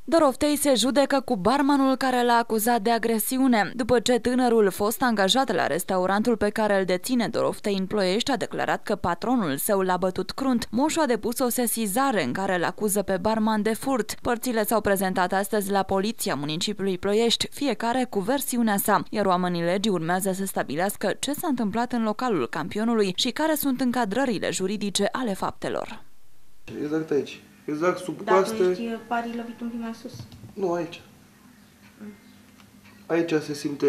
Doroftei se judecă cu barmanul care l-a acuzat de agresiune. După ce tânărul, fost angajat la restaurantul pe care îl deține Doroftei în Ploiești, a declarat că patronul său l-a bătut crunt, moșul a depus o sesizare în care îl acuză pe barman de furt. Părțile s-au prezentat astăzi la poliția municipiului Ploiești, fiecare cu versiunea sa, iar oamenii legii urmează să stabilească ce s-a întâmplat în localul campionului și care sunt încadrările juridice ale faptelor. Exact aici. Exact sub Dar coaste. tu ești parii lovit un pic mai sus? Nu, aici. Aici se simte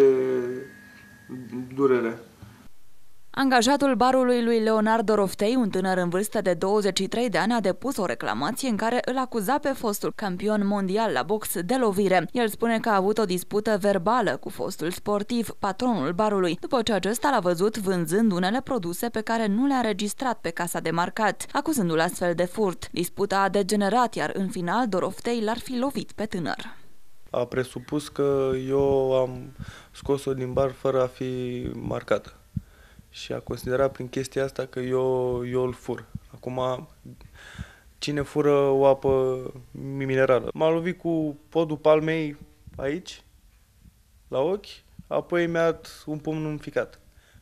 durerea. Angajatul barului lui Leonard Doroftei, un tânăr în vârstă de 23 de ani, a depus o reclamație în care îl acuza pe fostul campion mondial la box de lovire. El spune că a avut o dispută verbală cu fostul sportiv, patronul barului, după ce acesta l-a văzut vânzând unele produse pe care nu le-a înregistrat pe casa de marcat, acuzându-l astfel de furt. Disputa a degenerat, iar în final Doroftei l-ar fi lovit pe tânăr. A presupus că eu am scos-o din bar fără a fi marcată. Și a considerat prin chestia asta că eu îl fur. Acum, cine fură o apă minerală? M-a lovit cu podul palmei aici, la ochi, apoi mi-a dat un pumn înficat.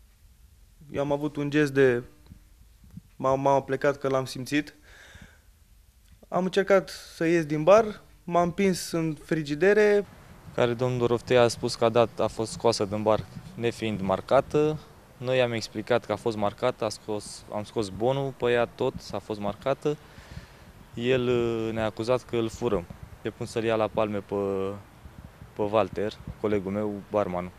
Eu am avut un gest de... M-am plecat că l-am simțit. Am încercat să ies din bar, m-am împins în frigidere. Care domnul Doroftei a spus că a fost scoasă din bar nefiind marcată. Noi i-am explicat că a fost marcată, am scos bonul pe ea tot, s-a fost marcată. El ne-a acuzat că îl furăm. E pun să-l ia la palme pe Walter, colegul meu, barmanul.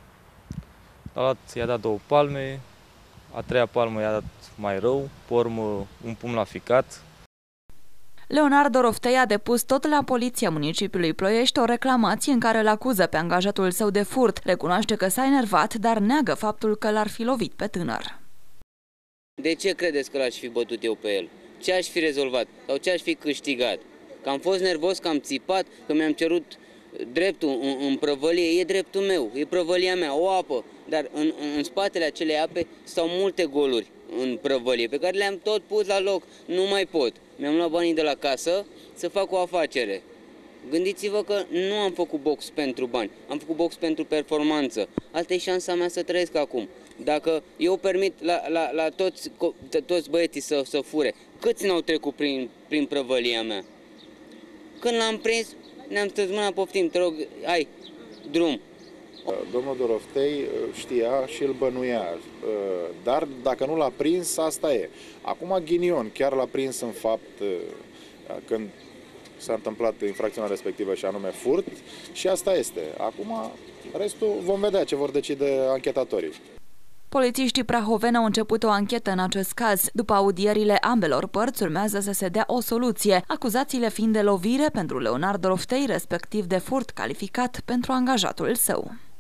I-a dat 2 palme, a 3-a palmă i-a dat mai rău, pe urmă un pumn l-a ficat. Leonard Doroftei a depus tot la poliția municipiului Ploiești o reclamație în care îl acuză pe angajatul său de furt. Recunoaște că s-a enervat, dar neagă faptul că l-ar fi lovit pe tânăr. De ce credeți că l-aș fi bătut eu pe el? Ce aș fi rezolvat? Sau ce aș fi câștigat? Că am fost nervos, că am țipat, că mi-am cerut dreptul în prăvălie. E dreptul meu, e prăvălia mea, o apă. Dar în spatele acelei ape stau multe goluri în prăvălie, pe care le-am tot pus la loc. Nu mai pot. Mi-am luat banii de la casă să fac o afacere. Gândiți-vă că nu am făcut box pentru bani, am făcut box pentru performanță. Asta e șansa mea să trăiesc acum. Dacă eu permit la toți băieții să fure, câți n-au trecut prin prăvălia mea? Când l-am prins, ne-am strâns mâna, poftim, te rog, hai, drum. Domnul Doroftei știa și îl bănuia, dar dacă nu l-a prins, asta e. Acum ghinion, chiar l-a prins în fapt când s-a întâmplat infracțiunea respectivă și anume furt și asta este. Acum restul vom vedea ce vor decide anchetatorii. Polițiștii prahoveni au început o anchetă în acest caz. După audierile ambelor părți, urmează să se dea o soluție, acuzațiile fiind de lovire pentru Leonard Doroftei, respectiv de furt calificat pentru angajatul său.